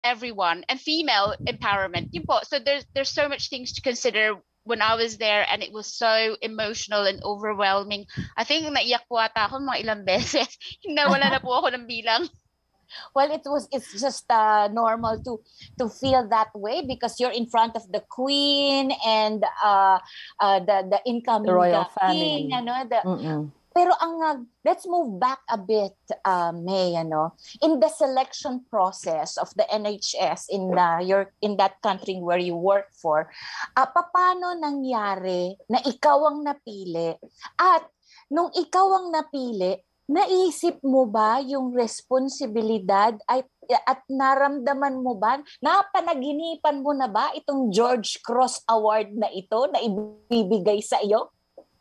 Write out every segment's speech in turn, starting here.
everyone, and female empowerment. Yun po. So there's so much things to consider when I was there, and it was so emotional and overwhelming. I think naiyak po ata ako mga ilang beses. Nawala na po ako ng bilang. Well, it's just normal to feel that way because you're in front of the queen and the incoming the royal king, family. Pero let's move back a bit, May, in the selection process of the NHS in that country where you work for, paano nangyari na ikaw ang napili? At nung ikaw ang napili, naisip mo ba yung responsibilidad at naramdaman mo ba, napanaginipan mo na ba itong George Cross Award na ito na ibibigay sa iyo?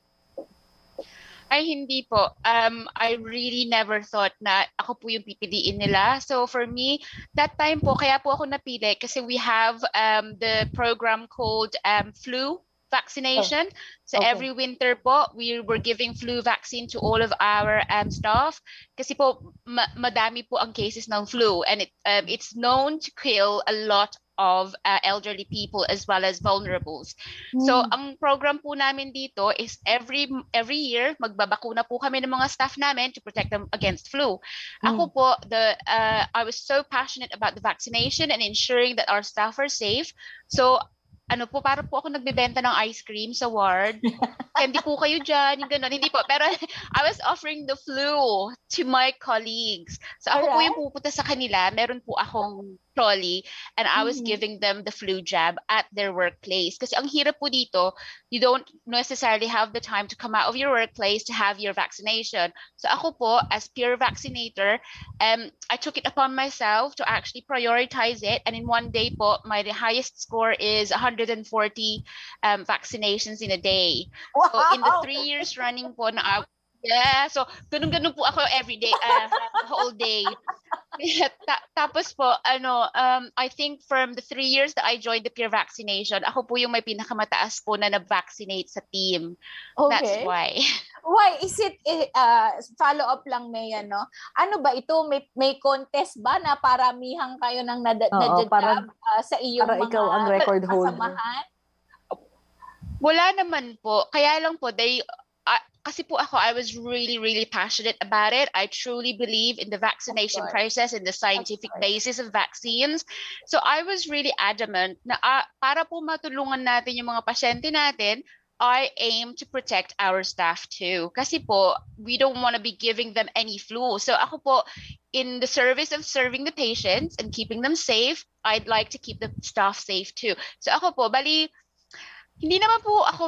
Ay, hindi po. I really never thought na ako po yung pipiliin nila. So for me, that time po, kaya po ako napili kasi we have the program called flu vaccination. So every winter po, we were giving flu vaccine to all of our staff kasi po madami po ang cases ng flu, and it's known to kill a lot of elderly people as well as vulnerables. So ang program po namin dito is every year magbabakuna po kami ng mga staff namin to protect them against flu. Ako po, I was so passionate about the vaccination and ensuring that our staff are safe. So para po ako nagbebenta ng ice cream sa ward. Hindi po kayo dyan, yung gano'n. Hindi po. Pero I was offering the flu to my colleagues. So ako po yung pupunta sa kanila. Meron po akong trolley and I was giving them the flu jab at their workplace. Kasi ang hirap po dito, you don't necessarily have the time to come out of your workplace to have your vaccination. So ako po, as peer vaccinator, I took it upon myself to actually prioritize it. And in one day po, my highest score is 140 vaccinations in a day. Wow. So in the 3 years running po na so ganun po ako every day, the whole day. Tapos po, I think from the 3 years that I joined the peer vaccination, ako po yung may pinakamataas po na nag-vaccinate sa team. Okay. That's why. Why? Is it, follow-up lang, May, ano ba ito? May contest ba na paramihan kayo ng nadjab sa iyong para mga ikaw ang record holder? Wala naman po. Kaya lang po, kasi po ako, I was really, really passionate about it. I truly believe in the vaccination process and the scientific basis of vaccines. So I was really adamant na para po matulungan natin yung mga pasyente natin, I aim to protect our staff too. Kasi po, we don't want to be giving them any flu. So ako po, in the service of serving the patients and keeping them safe, I'd like to keep the staff safe too. So ako po, hindi naman po ako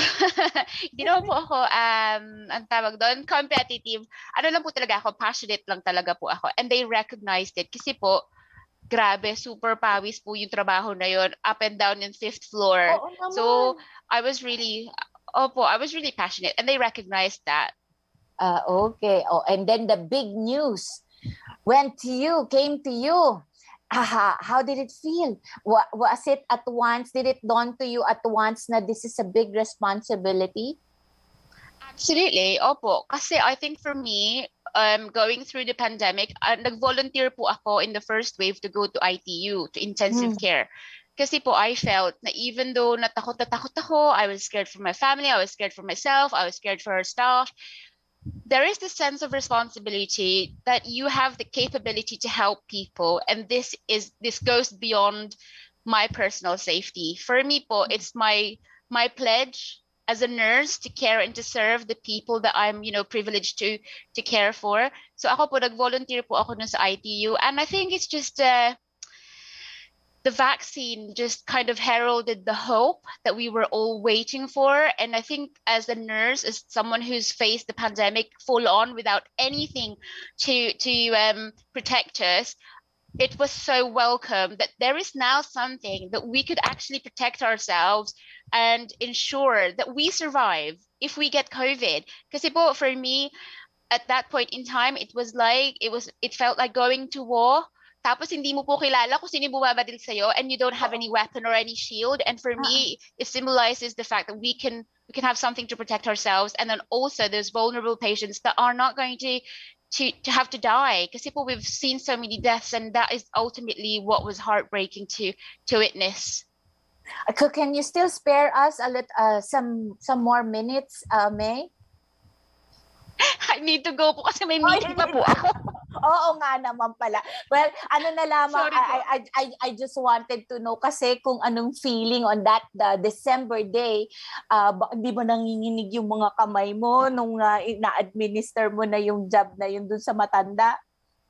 ang tawag doon, competitive. Ano lang po talaga ako, passionate lang talaga po ako. And they recognized it kasi po, grabe, super pawis po yung trabaho na yun, up and down in 5th floor. So I was really passionate and they recognized that. Okay. And then the big news came to you. How did it feel? Was it at once? Did it dawn to you at once na this is a big responsibility? Absolutely. Opo. Kasi I think for me, going through the pandemic, nag-volunteer po ako in the first wave to go to ITU, to intensive care. Kasi po I felt na even though natakot ako, I was scared for my family, I was scared for myself, I was scared for our staff. There is this sense of responsibility that you have the capability to help people, and this goes beyond my personal safety. For me po, it's my pledge as a nurse to care and to serve the people that I'm privileged to care for. So ako po nag-volunteer po ako sa ITU, and I think it's just the vaccine just kind of heralded the hope that we were all waiting for. And I think as a nurse, as someone who's faced the pandemic full on without anything to protect us, it was so welcome that there is now something that we could actually protect ourselves and ensure that we survive if we get COVID. Kasi po, for me, at that point in time, it felt like going to war. Tapos hindi mo po kilala kung sino bumabadil sa'yo, and you don't have any weapon or any shield. And for me, it symbolizes the fact that we can have something to protect ourselves. And then also those vulnerable patients that are not going to to have to die. Kasi po we've seen so many deaths, and that is ultimately what was heartbreaking to witness. Can you still spare us some more minutes, May? I need to go po kasi may meeting pa po ako. Oo nga naman pala. Well, ano na lamang, I just wanted to know kasi kung anong feeling on that December day. Di ba nanginginig yung mga kamay mo nung na-administer mo na yung jab na yun dun sa matanda?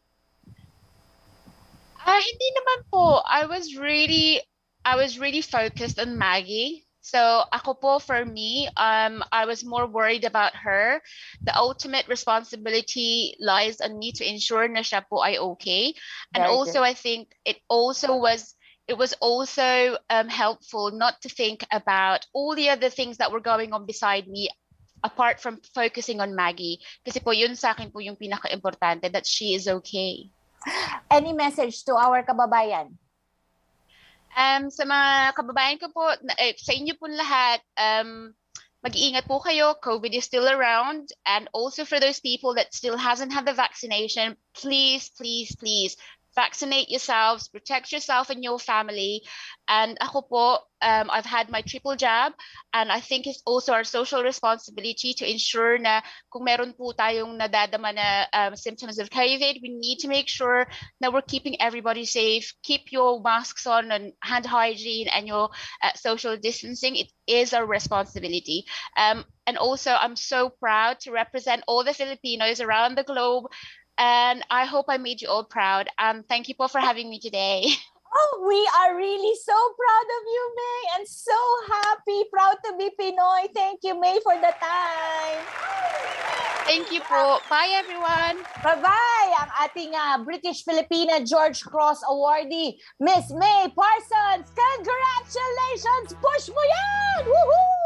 Hindi naman po. I was really focused on Maggie. So ako po, for me, I was more worried about her. The ultimate responsibility lies on me to ensure na siya po ay okay. And Very also, good. I think it was also helpful not to think about all the other things that were going on beside me, apart from focusing on Maggie. Kasi po yun sa akin po yung pinaka-importante, that she is okay. Any message to our kababayan? Sa mga kababayan ko po, sa inyo po lahat, mag-iingat po kayo. COVID is still around. And also for those people that still hasn't had the vaccination, please, please, please, vaccinate yourselves, protect yourself and your family. And ako po, I've had my triple jab, and I think it's also our social responsibility to ensure na kung meron po tayong nadadama na symptoms of COVID, we need to make sure that we're keeping everybody safe. Keep your masks on and hand hygiene and your social distancing. It is our responsibility. And also, I'm so proud to represent all the Filipinos around the globe. And I hope I made you all proud. Thank you po for having me today. Oh, we are really so proud of you, May, and so happy, proud to be Pinoy. Thank you, May, for the time. Thank you po. Bye, everyone. Bye-bye! Ang ating British Filipina George Cross awardee, Miss May Parsons. Congratulations! Push mo yan! Woohoo!